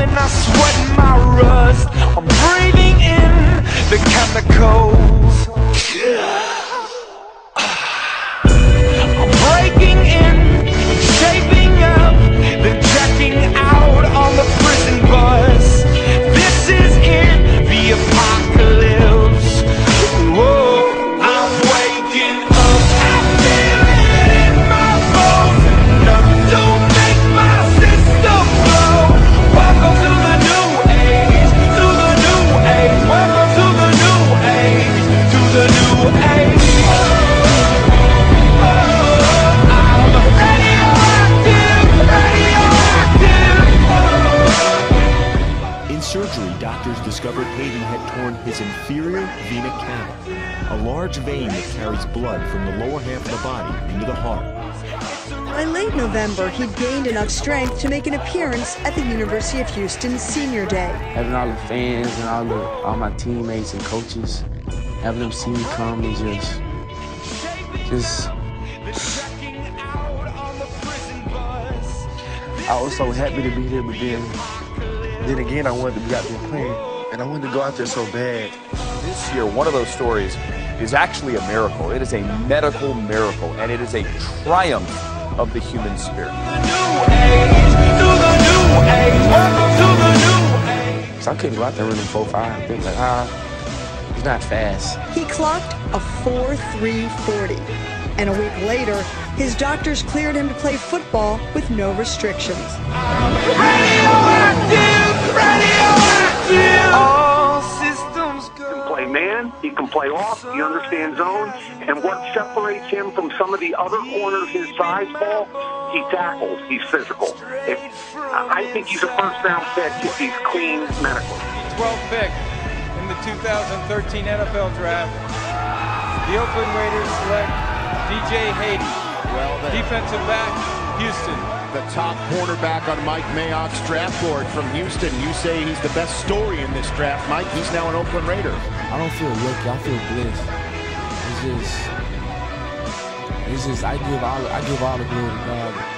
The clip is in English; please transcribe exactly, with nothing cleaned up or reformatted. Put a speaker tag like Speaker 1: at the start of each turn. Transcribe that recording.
Speaker 1: when I sweat my rust. I'm breathing in the chemicals. I'm breaking in, shaping up, then checking out on the prison bus. This is it, the apocalypse. Whoa, I'm waking up, I feel it in my bones. Enough to make my system blow. Welcome to the new age, to the new age. Welcome to the new age, to the new age.
Speaker 2: In surgery, doctors discovered Hayden had torn his inferior vena cava, a large vein that carries blood from the lower half of the body into the heart.
Speaker 3: By late November, he'd gained enough strength to make an appearance at the University of Houston Senior Day.
Speaker 4: Having all the fans and all the all my teammates and coaches, having them see me come and just, just. I was so happy to be here, but then, then again, I wanted to be out there playing, and I wanted to go out there so bad.
Speaker 5: This year, one of those stories is actually a miracle. It is a medical miracle, and it is a triumph of the human spirit.
Speaker 4: So I couldn't go out there running four five. They were like, ah, he's not fast.
Speaker 3: He clocked a four three forty. And a week later, his doctors cleared him to play football with no restrictions.
Speaker 1: Radioactive! Radioactive! All systems go.
Speaker 6: He can play man, he can play off, he understands zone, and what separates him from some of the other corners his size, Paul, he tackles, he's physical. If, I think he's a first-round pick if he's clean medically.
Speaker 7: twelfth pick in the two thousand thirteen N F L Draft. The Oakland Raiders select D J Hayden,
Speaker 8: well,
Speaker 7: defensive back, Houston.
Speaker 8: The top cornerback on Mike Mayock's draft board from Houston. You say he's the best story in this draft, Mike. He's now an Oakland Raider.
Speaker 4: I don't feel lucky. I feel blessed. It's just, it's just. I give all. I give all the glory to God.